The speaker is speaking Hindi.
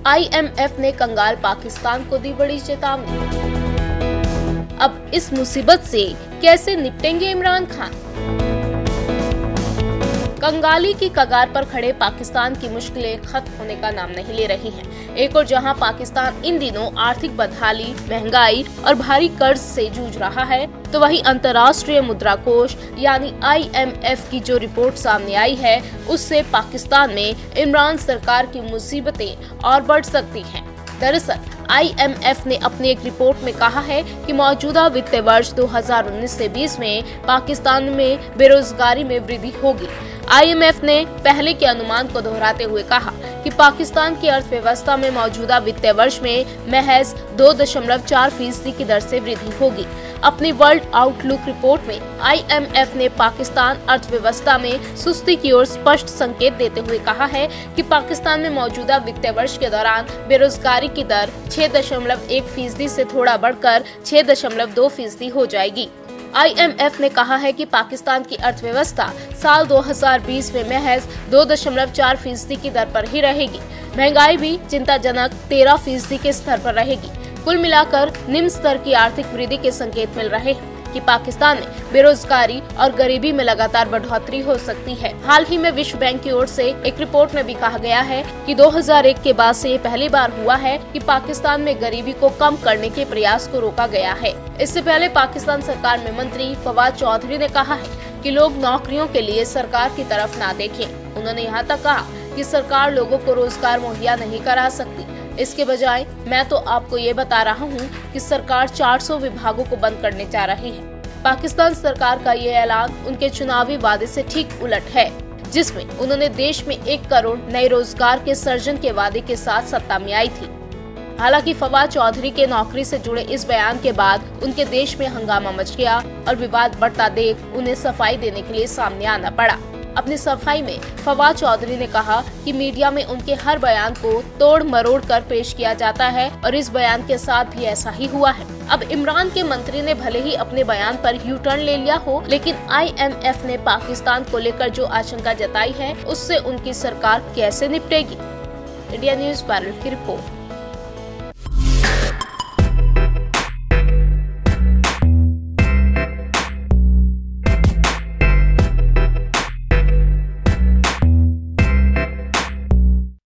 IMF ने कंगाल पाकिस्तान को दी बड़ी चेतावनी। अब इस मुसीबत से कैसे निपटेंगे इमरान खान? कंगाली की कगार पर खड़े पाकिस्तान की मुश्किलें खत्म होने का नाम नहीं ले रही हैं। एक और जहां पाकिस्तान इन दिनों आर्थिक बदहाली, महंगाई और भारी कर्ज से जूझ रहा है, तो वहीं अंतर्राष्ट्रीय मुद्रा कोष यानी IMF की जो रिपोर्ट सामने आई है, उससे पाकिस्तान में इमरान सरकार की मुसीबतें और बढ़ सकती हैं। दरअसल IMF ने अपनी एक रिपोर्ट में कहा है कि मौजूदा वित्तीय वर्ष 2019 से 20 में पाकिस्तान में बेरोजगारी में वृद्धि होगी। IMF ने पहले के अनुमान को दोहराते हुए कहा कि पाकिस्तान की अर्थव्यवस्था में मौजूदा वित्तीय वर्ष में महज 2.4% की दर से वृद्धि होगी। अपनी वर्ल्ड आउटलुक रिपोर्ट में IMF ने पाकिस्तान अर्थव्यवस्था में सुस्ती की ओर स्पष्ट संकेत देते हुए कहा है कि पाकिस्तान में मौजूदा वित्तीय वर्ष के दौरान बेरोजगारी की दर 6.1% से थोड़ा बढ़कर 6.2% हो जाएगी। IMF ने कहा है कि पाकिस्तान की अर्थव्यवस्था साल 2020 में महज 2.4% की दर पर ही रहेगी। महंगाई भी चिंताजनक 13% के स्तर पर रहेगी। कुल मिलाकर निम्न स्तर की आर्थिक वृद्धि के संकेत मिल रहे हैं कि पाकिस्तान में बेरोजगारी और गरीबी में लगातार बढ़ोतरी हो सकती है। हाल ही में विश्व बैंक की ओर से एक रिपोर्ट में भी कहा गया है कि 2001 के बाद से ये पहली बार हुआ है कि पाकिस्तान में गरीबी को कम करने के प्रयास को रोका गया है। इससे पहले पाकिस्तान सरकार में मंत्री फवाद चौधरी ने कहा है कि लोग नौकरियों के लिए सरकार की तरफ ना देखें। उन्होंने यहाँ तक कहा कि सरकार लोगों को रोजगार मुहैया नहीं करा सकती। इसके बजाय मैं तो आपको ये बता रहा हूँ कि सरकार 400 विभागों को बंद करने जा रही है। पाकिस्तान सरकार का ये ऐलान उनके चुनावी वादे से ठीक उलट है, जिसमें उन्होंने देश में 1 करोड़ नए रोजगार के सृजन के वादे के साथ सत्ता में आई थी। हालांकि फवाद चौधरी के नौकरी से जुड़े इस बयान के बाद उनके देश में हंगामा मच गया और विवाद बढ़ता देख उन्हें सफाई देने के लिए सामने आना पड़ा। अपनी सफाई में फवाद चौधरी ने कहा कि मीडिया में उनके हर बयान को तोड़ मरोड़ कर पेश किया जाता है और इस बयान के साथ भी ऐसा ही हुआ है। अब इमरान के मंत्री ने भले ही अपने बयान पर यू टर्न ले लिया हो, लेकिन IMF ने पाकिस्तान को लेकर जो आशंका जताई है, उससे उनकी सरकार कैसे निपटेगी? इंडिया न्यूज़ वायरल की रिपोर्ट।